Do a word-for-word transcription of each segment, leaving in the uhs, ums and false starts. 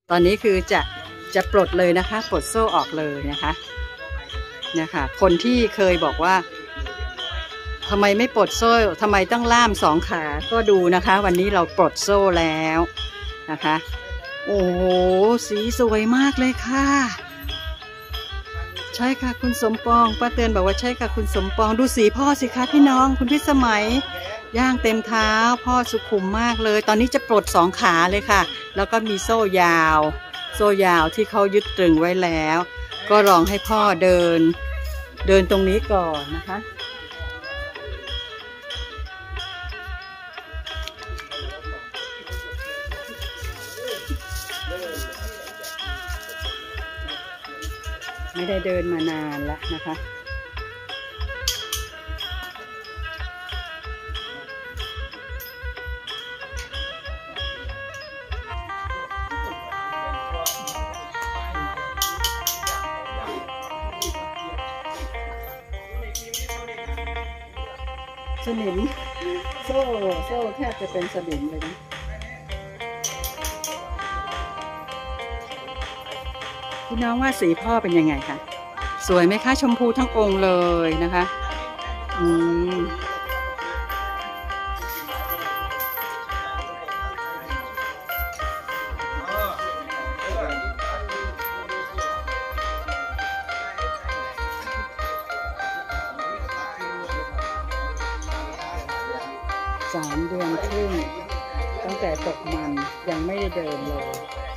ตอนนี้คือจะจะปลดเลยนะคะปลดโซ่ออกเลยนะคะเนี่ยค่ะคนที่เคยบอกว่าทำไมไม่ปลดโซ่ทำไมต้องล่ามสองขาก็ดูนะคะวันนี้เราปลดโซ่แล้วนะคะโอ้โหสีสวยมากเลยค่ะใช่ค่ะคุณสมปองป้าเตือนบอกว่าใช่ค่ะคุณสมปองดูสีพ่อสิคะพี่น้องคุณพี่สมัยย่างเต็มเท้าพ่อสุขุมมากเลยตอนนี้จะปลดสองขาเลยค่ะแล้วก็มีโซ่ยาวโซ่ยาวที่เขายึดตรึงไว้แล้วก็ลองให้พ่อเดินเดินตรงนี้ก่อนนะคะไม่ได้เดินมานานแล้วนะคะสนิมโซ่โซ่แทบจะเป็นสนิมเลยนะพี่น้องว่าสีพ่อเป็นยังไงคะสวยไหมคะชมพูทั้งองค์เลยนะคะอืมสามเดือนครึ่งตั้งแต่ตกมันยังไม่ได้เดินเลย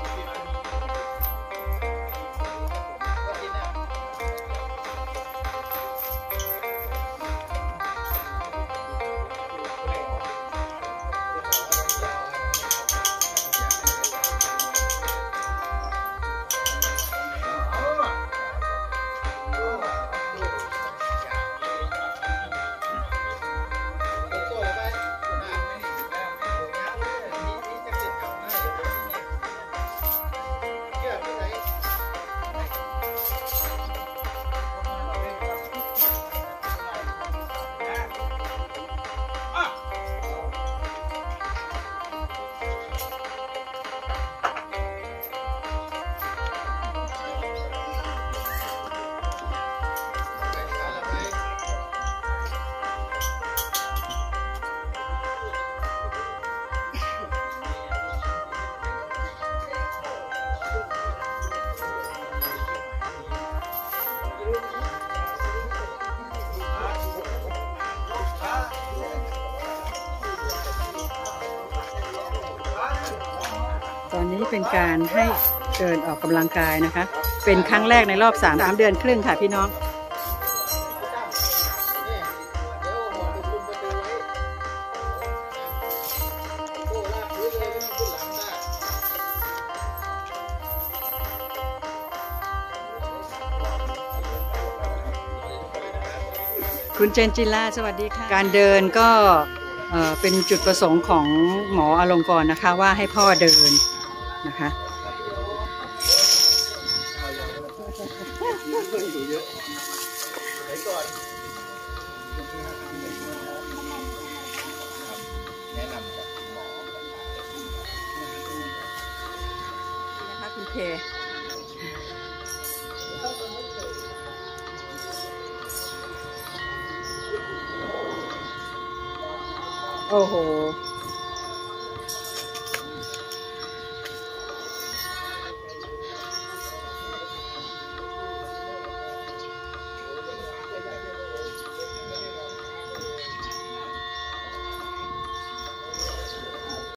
ตอนนี้เป็นการให้เดินออกกำลังกายนะคะเป็นครั้งแรกในรอบสาม สามเดือนครึ่งค่ะพี่น้องคุณเจนจิล่าสวัสดีค่ะการเดินก็เป็นจุดประสงค์ของหมออลงกรณ์นะคะว่าให้พ่อเดินนะคะนะคะคุณเพโอ้โห